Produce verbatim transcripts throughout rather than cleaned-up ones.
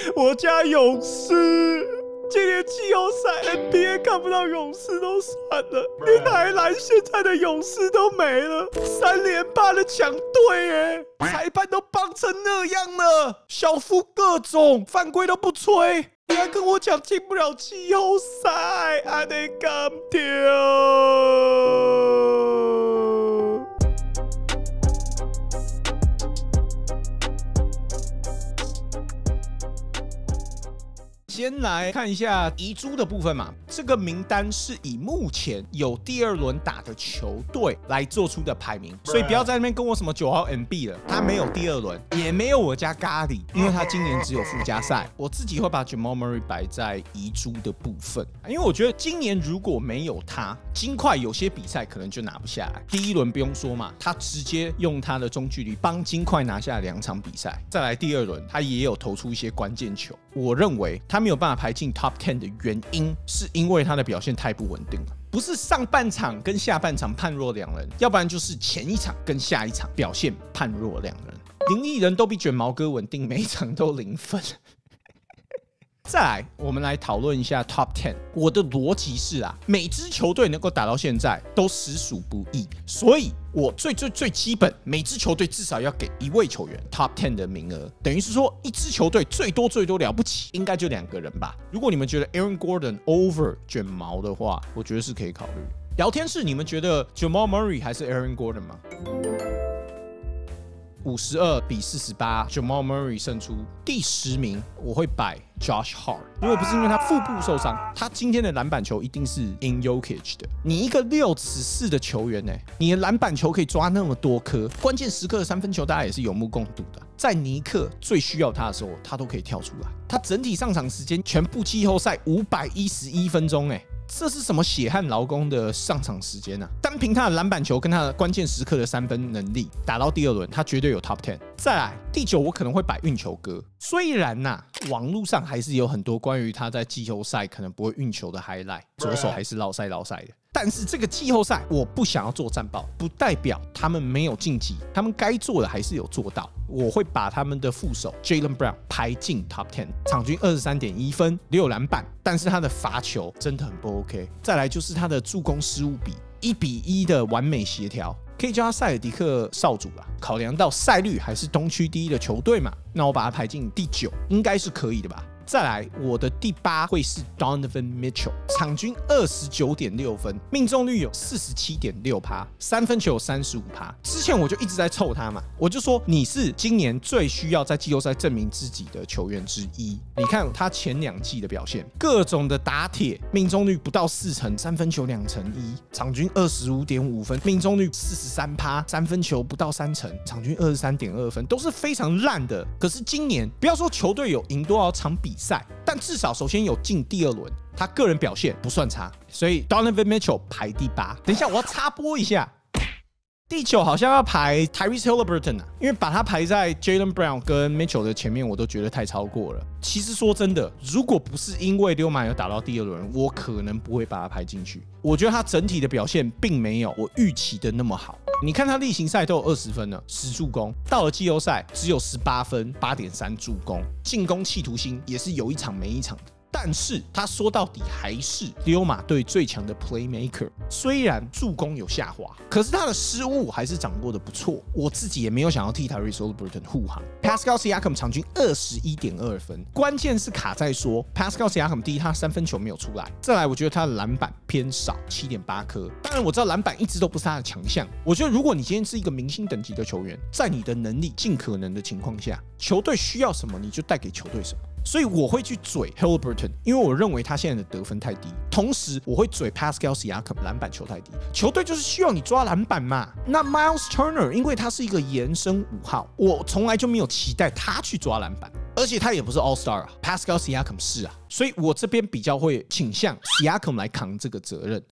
我家勇士。今年季后赛 N B A 看不到勇士都算了，连台篮现在的勇士都没了，三连霸的强队哎，裁判都棒成那样了，小夫各种犯规都不吹，你还跟我讲进不了季后赛，安尼甘跳。先来看一下遗珠的部分嘛，这个名单是以目前有第二轮打的球队来做出的排名，所以不要在那边跟我什么九号 M B 了，他没有第二轮，也没有我家咖喱，因为他今年只有附加赛。我自己会把 Jamal Murray 摆在遗珠的部分，因为我觉得今年如果没有他，金块有些比赛可能就拿不下来。第一轮不用说嘛，他直接用他的中距离帮金块拿下两场比赛。再来第二轮，他也有投出一些关键球，我认为他没有办法排进 Top 十的原因，是因为他的表现太不稳定了。不是上半场跟下半场判若两人，要不然就是前一场跟下一场表现判若两人。零一人都比卷毛哥稳定，每一场都零分。再来，我们来讨论一下 Top 十。我的逻辑是啊，每支球队能够打到现在都实属不易，所以我最最最基本，每支球队至少要给一位球员 Top 十的名额，等于是说一支球队最多最多了不起，应该就两个人吧。如果你们觉得 Aaron Gordon over 卷毛的话，我觉得是可以考虑。聊天室，你们觉得 Jamal Murray 还是 Aaron Gordon 吗？五十二比四十八 ，Jamal Murray 胜出。第十名我会摆 Josh Hart， 如果不是因为他腹部受伤，他今天的篮板球一定是 in Jokic 的。你一个六尺四的球员呢、欸，你的篮板球可以抓那么多颗，关键时刻的三分球大家也是有目共睹的。在尼克最需要他的时候，他都可以跳出来。他整体上场时间全部季后赛五百一十一分钟、欸，这是什么血汗劳工的上场时间啊？单凭他的篮板球跟他的关键时刻的三分能力，打到第二轮，他绝对有 Top 十。再来第九，我可能会摆运球哥。虽然呐、啊，网络上还是有很多关于他在季后赛可能不会运球的 highlight， 左手还是落塞落塞的。但是这个季后赛我不想要做战报，不代表他们没有晋级，他们该做的还是有做到。我会把他们的副手 Jaylen Brown 排进 Top 十， 场均 二十三点一分，六篮板，但是他的罚球真的很不 OK。再来就是他的助攻失误比一比一的完美协调，可以叫他塞尔迪克少主啦。考量到赛率还是东区第一的球队嘛，那我把他排进第九，应该是可以的吧。再来，我的第八会是 Donovan Mitchell， 场均 二十九点六分，命中率有 百分之四十七点六， 三分球有 百分之三十五。之前我就一直在凑他嘛，我就说你是今年最需要在季后赛证明自己的球员之一。你看他前两季的表现，各种的打铁，命中率不到四成，三分球两成一，场均 二十五点五分，命中率 百分之四十三， 三分球不到三成，场均 二十三点二分，都是非常烂的。可是今年不要说球队有赢多少场比赛，但至少首先有进第二轮，他个人表现不算差，所以 Donovan Mitchell 排第八。等一下我要插播一下，第九好像要排 Tyrese Haliburton 啊，因为把他排在 Jaylen Brown 跟 Mitchell 的前面，我都觉得太超过了。其实说真的，如果不是因为溜马有打到第二轮，我可能不会把他排进去。我觉得他整体的表现并没有我预期的那么好。你看他例行赛都有二十分了，十助攻，到了季后赛只有十八分，八点三助攻，进攻企图心也是有一场没一场的。但是他说到底还是溜马队最强的 playmaker， 虽然助攻有下滑，可是他的失误还是掌握的不错。我自己也没有想要替 Tyrese Haliburton 护航。Pascal Siakam 场均 二十一点二分，关键是卡在说 Pascal Siakam 第一，他三分球没有出来，再来我觉得他的篮板偏少， 七点八颗。当然我知道篮板一直都不是他的强项，我觉得如果你今天是一个明星等级的球员，在你的能力尽可能的情况下，球队需要什么你就带给球队什么。所以我会去嘴 Haliburton， 因为我认为他现在的得分太低。同时，我会嘴 Pascal Siakam 篮板球太低。球队就是需要你抓篮板嘛。那 Miles Turner 因为他是一个延伸五号，我从来就没有期待他去抓篮板，而且他也不是 All Star 啊 ，Pascal Siakam 是啊。所以我这边比较会倾向 Siakam 来扛这个责任。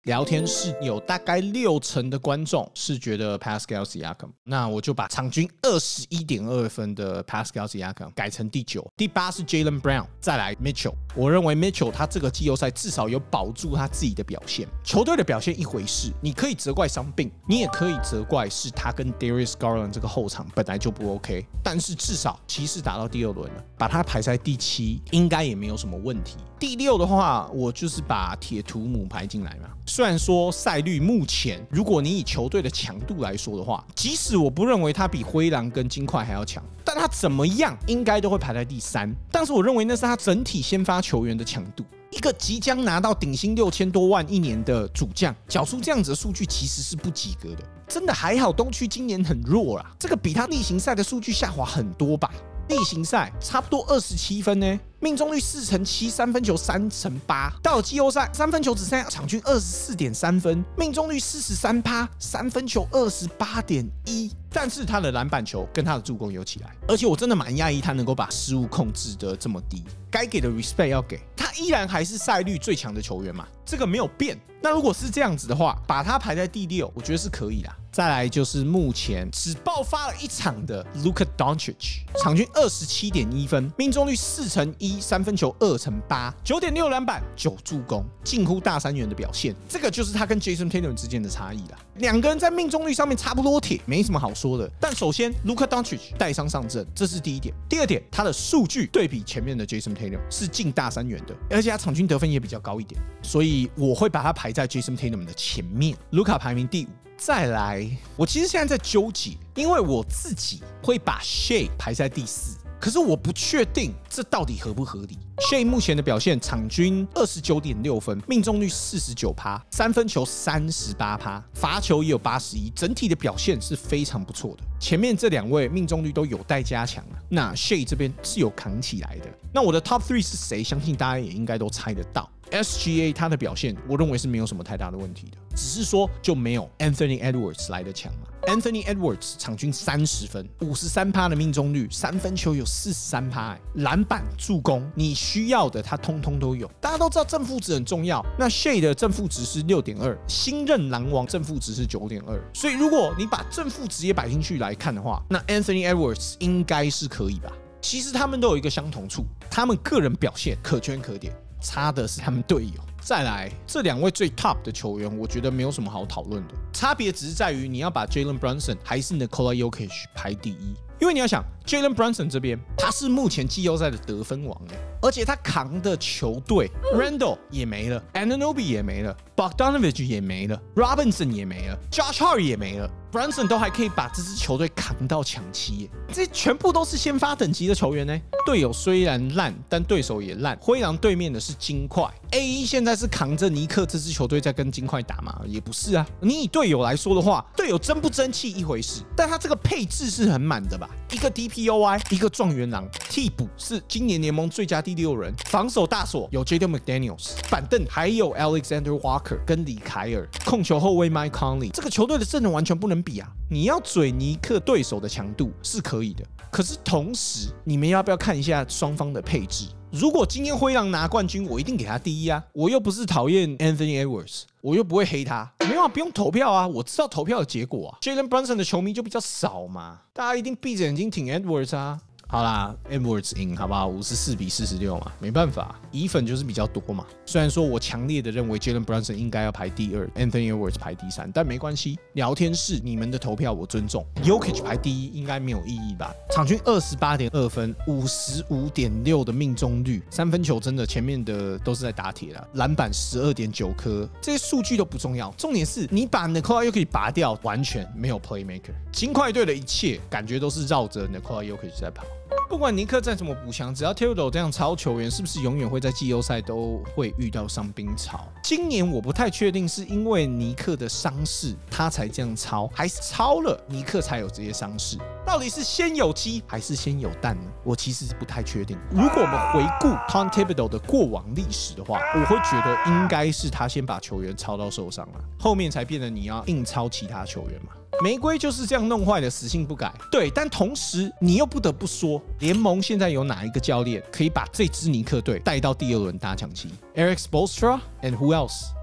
聊天室有大概六成的观众是觉得 Pascal Siakam， 那我就把场均 二十一点二 分的 Pascal Siakam 改成第九，第八是 Jaylen Brown， 再来 Mitchell。我认为 Mitchell 他这个季后赛至少有保住他自己的表现。球队的表现一回事，你可以责怪伤病，你也可以责怪是他跟 Darius Garland 这个后场本来就不 OK， 但是至少骑士打到第二轮了，把他排在第七，应该也没有什么问题。第六的话，我就是把铁图姆排进来嘛。虽然说赛率目前，如果你以球队的强度来说的话，即使我不认为他比灰狼跟金块还要强，但他怎么样应该都会排在第三。但是我认为那是他整体先发球员的强度。一个即将拿到顶薪六千多万一年的主将，缴出这样子的数据其实是不及格的。真的还好，东区今年很弱啦，这个比他例行赛的数据下滑很多吧。例行赛差不多二十七分呢，命中率四成七，三分球三成八。到了季后赛，三分球只剩下场均二十四点三分，命中率四十三趴，三分球二十八点一。但是他的篮板球跟他的助攻有起来，而且我真的蛮讶异他能够把失误控制得这么低。该给的 respect 要给，他依然还是赛率最强的球员嘛，这个没有变。那如果是这样子的话，把他排在第六，我觉得是可以啦。再来就是目前只爆发了一场的 Luka Doncic， 场均二十七点一分，命中率四成一，三分球二成八，九点六篮板，九助攻，近乎大三元的表现。这个就是他跟 Jason Tatum 之间的差异啦。两个人在命中率上面差不多铁，没什么好说的。但首先 Luka Doncic 带伤上阵，这是第一点。第二点，他的数据对比前面的 Jason Tatum 是近大三元的，而且他场均得分也比较高一点，所以我会把他排在 Jason Tatum 的前面。Luka 排名第五。再来，我其实现在在纠结，因为我自己会把 Shai 排在第四，可是我不确定这到底合不合理。Shai 目前的表现，场均二十九点六分，命中率四十九趴，三分球三十八趴，罚球也有八十一，整体的表现是非常不错的。前面这两位命中率都有待加强啊，那 Shai 这边是有扛起来的。那我的 Top three 是谁？相信大家也应该都猜得到。S G A 他的表现，我认为是没有什么太大的问题的，只是说就没有 Anthony Edwards 来的强嘛。Anthony Edwards 场均三十分，五十三趴的命中率，三分球有四十三趴，篮板、助攻，你需要的他通通都有。大家都知道正负值很重要，那 Shai 的正负值是 六点二， 新任狼王正负值是 九点二， 所以如果你把正负值也摆进去来看的话，那 Anthony Edwards 应该是可以吧。其实他们都有一个相同处，他们个人表现可圈可点，差的是他们队友。再来，这两位最 top 的球员，我觉得没有什么好讨论的，差别只是在于你要把 Jalen Brunson 还是 Nikola Jokic 排第一。因为你要想 ，Jalen Brunson 这边他是目前季后赛的得分王哎，而且他扛的球队 Randle 也没了 ，Anunoby 也没了 ，Bogdanovic 也没了 ，Robinson 也没了 ，Josh Hart 也没了 ，Brunson 都还可以把这支球队扛到抢七，这全部都是先发等级的球员呢。队友虽然烂，但对手也烂。灰狼对面的是金块 ，A 一 现在是扛着尼克这支球队在跟金块打嘛？也不是啊。你以队友来说的话，队友争不争气一回事，但他这个配置是很满的吧？一个 D P O I， 一个状元郎，替补是今年联盟最佳第六人，防守大锁有 Jaden McDaniels， 板凳还有 Alexander Walker 跟李凯尔，控球后卫 Mike Conley， 这个球队的阵容完全不能比啊！你要嘴尼克对手的强度是可以的，可是同时你们要不要看一下双方的配置？如果今天灰狼拿冠军，我一定给他第一啊！我又不是讨厌 Anthony Edwards， 我又不会黑他，没有啊，不用投票啊，我知道投票的结果啊。Jalen Brunson 的球迷就比较少嘛，大家一定闭着眼睛挺 Edwards 啊。好啦 ，Edwards 赢，好不好？五十四比四十六嘛，没办法，乙粉就是比较多嘛。虽然说我强烈的认为 Jalen Brunson 应该要排第二 ，Anthony Edwards 排第三，但没关系，聊天室你们的投票我尊重。Jokic 排第一应该没有意义吧？场均二十八点二分，五十五点六的命中率，三分球真的前面的都是在打铁啦，篮板十二点九颗，这些数据都不重要，重点是你把 Nikola Jokic 拔掉，完全没有 playmaker。金块队的一切感觉都是绕着 Nikola Jokic 在跑。不管尼克再怎么补强，只要 Thibodeau 这样超球员，是不是永远会在季后赛都会遇到伤兵潮？今年我不太确定，是因为尼克的伤势他才这样超，还是超了尼克才有这些伤势？到底是先有鸡还是先有蛋呢？我其实是不太确定。如果我们回顾 Tom Thibodeau 的过往历史的话，我会觉得应该是他先把球员超到受伤了，后面才变得你要硬超其他球员嘛。玫瑰就是这样弄坏的，死性不改。对，但同时你又不得不说，联盟现在有哪一个教练可以把这支尼克队带到第二轮大抢七 ？Eric Spoelstra and who else？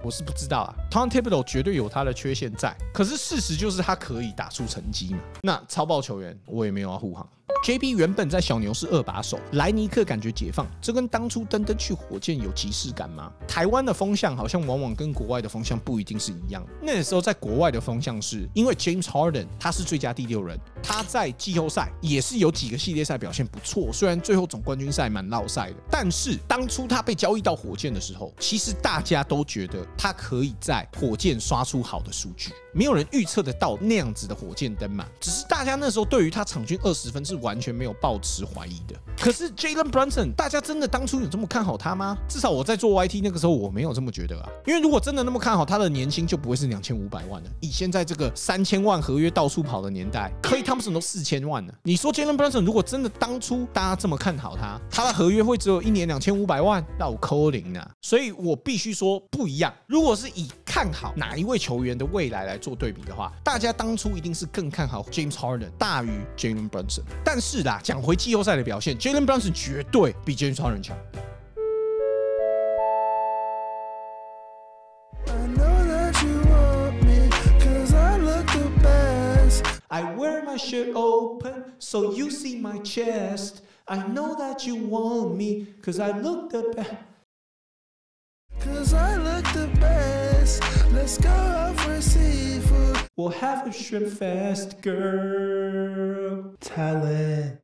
我是不知道啊。Tom Thibodeau 绝对有他的缺陷在，可是事实就是他可以打出成绩嘛。那超爆球员我也没有要护航。J B 原本在小牛是二把手，莱尼克感觉解放，这跟当初登登去火箭有即视感吗？台湾的风向好像往往跟国外的风向不一定是一样。那个时候在国外的风向是因为 James Harden 他是最佳第六人，他在季后赛也是有几个系列赛表现不错，虽然最后总冠军赛蛮落赛的，但是当初他被交易到火箭的时候，其实大家都觉得他可以在火箭刷出好的数据，没有人预测得到那样子的火箭灯嘛。只是大家那时候对于他场均二十分是完全没有抱持怀疑的。可是 Jalen Brunson 大家真的当初有这么看好他吗？至少我在做 Y T 那个时候我没有这么觉得啊。因为如果真的那么看好他的年薪，就不会是两千五百万了。以现在这个三千万合约到处跑的年代，Klay Thompson 都四千万了。你说 Jalen Brunson 如果真的当初大家这么看好他，他的合约会只有一年两千五百万，那我扣零啊。所以我必须说不一样。如果是以看好哪一位球员的未来来做对比的话，大家当初一定是更看好 James Harden 大于 Jalen Brunson。但是啦，讲回季后赛的表现 ，Jalen Brunson 绝对比 James Harden 强。I wear my shirt open so you see my chest. I know that you want me cause I look the best. Cause I look the best. Let's go out for seafood. We'll have a shrimp fest, girl. Talent.